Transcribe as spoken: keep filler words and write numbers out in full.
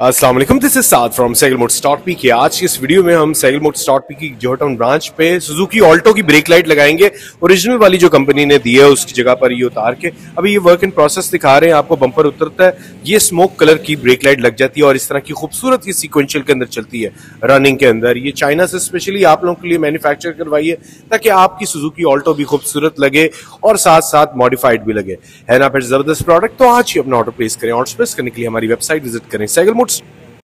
अस्सलाम वालेकुम, this is Saad from cycle motors dot P K. आज की इस वीडियो में हम साइकिल मोटर्स डॉट पी की जोहटन ब्रांच पे सुजुकी ऑल्टो की ब्रेक लाइट लगाएंगे। ओरिजिनल वाली जो कंपनी ने दी है उसकी जगह पर ये उतार के अभी ये वर्क इन प्रोसेस दिखा रहे हैं आपको। बम्पर उतरता है, ये स्मोक कलर की ब्रेक लाइट लग जाती है और इस तरह की खूबसूरत ये सीक्वेंशियल के अंदर चलती है रनिंग के अंदर। ये चाइना से स्पेशली आप लोगों के लिए मैन्युफैक्चर करवाई है ताकि आपकी सुजुकी ऑल्टो भी खूबसूरत लगे और साथ साथ मॉडिफाइड भी लगे। है ना फिर जबरदस्त प्रोडक्ट। तो आज ही अपना ऑर्डर प्लेस करें। ऑर्डर प्लेस करने के लिए हमारी वेबसाइट विजिट करें साइकिल मोटर्स